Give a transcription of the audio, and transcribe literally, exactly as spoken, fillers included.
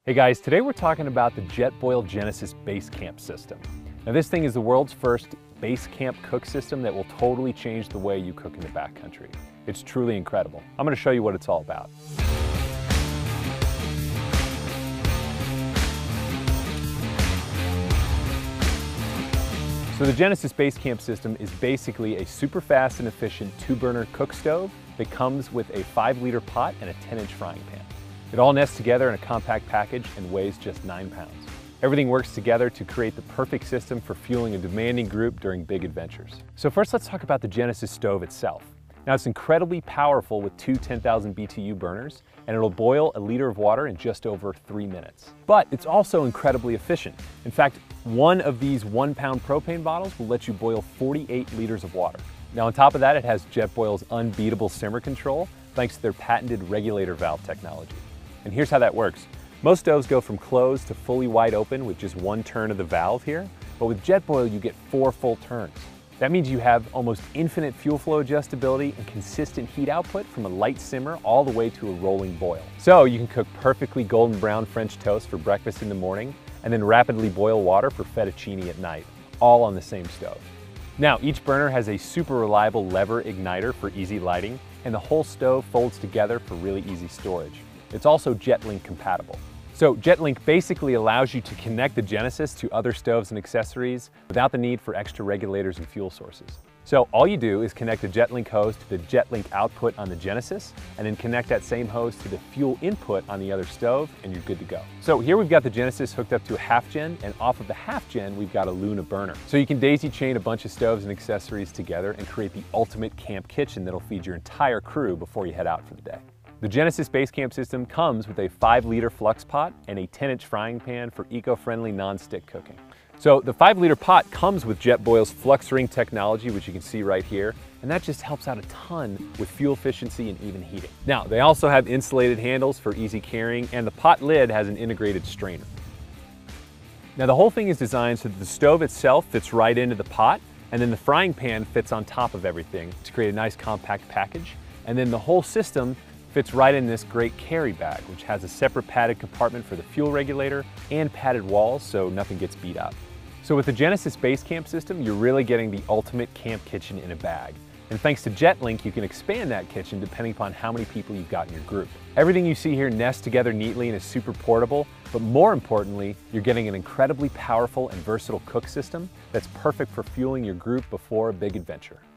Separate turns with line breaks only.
Hey guys, today we're talking about the Jetboil Genesis Basecamp System. Now this thing is the world's first base camp cook system that will totally change the way you cook in the backcountry. It's truly incredible. I'm going to show you what it's all about. So the Genesis Basecamp System is basically a super fast and efficient two burner cook stove that comes with a five liter pot and a ten inch frying pan. It all nests together in a compact package and weighs just nine pounds. Everything works together to create the perfect system for fueling a demanding group during big adventures. So first let's talk about the Genesis stove itself. Now it's incredibly powerful with two ten thousand B T U burners, and it'll boil a liter of water in just over three minutes. But it's also incredibly efficient. In fact, one of these one pound propane bottles will let you boil forty-eight liters of water. Now on top of that, it has Jetboil's unbeatable simmer control thanks to their patented regulator valve technology. And here's how that works. Most stoves go from closed to fully wide open with just one turn of the valve here, but with Jetboil you get four full turns. That means you have almost infinite fuel flow adjustability and consistent heat output from a light simmer all the way to a rolling boil. So you can cook perfectly golden brown French toast for breakfast in the morning and then rapidly boil water for fettuccine at night, all on the same stove. Now each burner has a super reliable lever igniter for easy lighting, and the whole stove folds together for really easy storage. It's also JetLink compatible. So JetLink basically allows you to connect the Genesis to other stoves and accessories without the need for extra regulators and fuel sources. So all you do is connect the JetLink hose to the JetLink output on the Genesis, and then connect that same hose to the fuel input on the other stove, and you're good to go. So here we've got the Genesis hooked up to a half gen, and off of the half gen we've got a Luna burner. So you can daisy chain a bunch of stoves and accessories together and create the ultimate camp kitchen that'll feed your entire crew before you head out for the day. The Genesis Basecamp System comes with a five liter FluxPot and a ten inch frying pan for eco-friendly non-stick cooking. So the five liter pot comes with Jetboil's Flux Ring technology, which you can see right here, and that just helps out a ton with fuel efficiency and even heating. Now, they also have insulated handles for easy carrying, and the pot lid has an integrated strainer. Now the whole thing is designed so that the stove itself fits right into the pot, and then the frying pan fits on top of everything to create a nice compact package, and then the whole system fits right in this great carry bag, which has a separate padded compartment for the fuel regulator and padded walls so nothing gets beat up. So with the Genesis Basecamp System, you're really getting the ultimate camp kitchen in a bag. And thanks to JetLink, you can expand that kitchen depending upon how many people you've got in your group. Everything you see here nests together neatly and is super portable, but more importantly, you're getting an incredibly powerful and versatile cook system that's perfect for fueling your group before a big adventure.